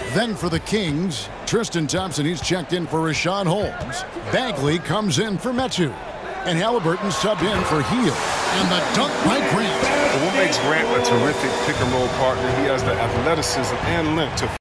Then for the Kings, Tristan Thompson, he's checked in for Rashawn Holmes. Bagley comes in for Metu. And Halliburton subbed in for Hield. And the dunk by Grant. What makes Grant a terrific pick-and-roll partner? He has the athleticism and length to